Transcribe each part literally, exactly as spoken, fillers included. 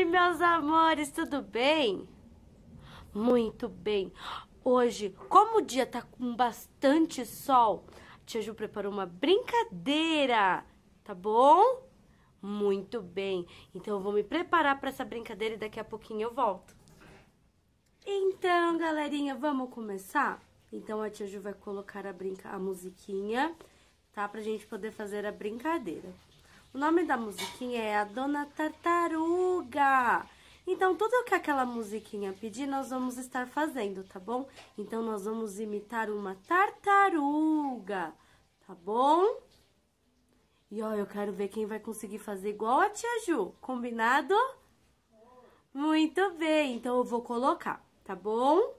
meus amores, tudo bem? Muito bem. Hoje, como o dia tá com bastante sol, a tia Ju preparou uma brincadeira, tá bom? Muito bem. Então eu vou me preparar para essa brincadeira e daqui a pouquinho eu volto. Então, galerinha, vamos começar? Então a tia Ju vai colocar a, brinca... a musiquinha, tá? Pra gente poder fazer a brincadeira. O nome da musiquinha é a Dona Tartaruga. Então, tudo que aquela musiquinha pedir, nós vamos estar fazendo, tá bom? Então, nós vamos imitar uma tartaruga, tá bom? E, ó, eu quero ver quem vai conseguir fazer igual a tia Ju, combinado? Muito bem, então eu vou colocar, tá bom?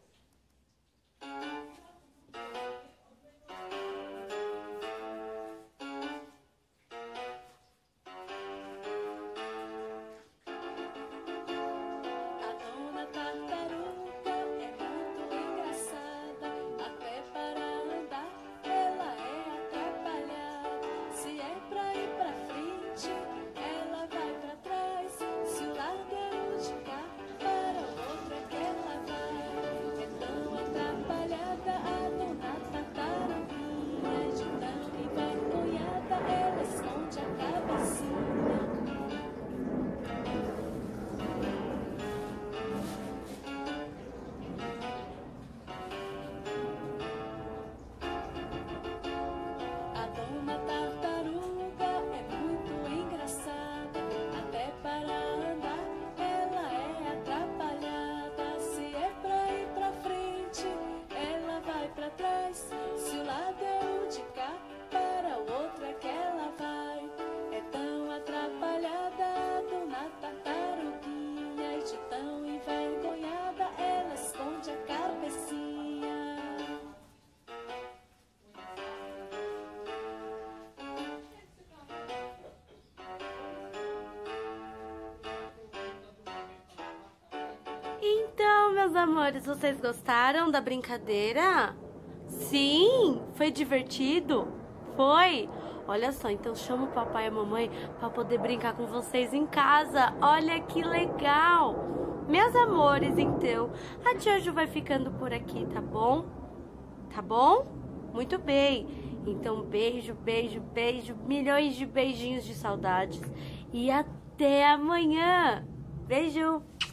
Então, meus amores, vocês gostaram da brincadeira? Sim? Foi divertido? Foi? Olha só, então chama o papai e a mamãe para poder brincar com vocês em casa. Olha que legal! Meus amores, então, a tia Ju vai ficando por aqui, tá bom? Tá bom? Muito bem. Então, beijo, beijo, beijo, milhões de beijinhos de saudades. E até amanhã. Beijo!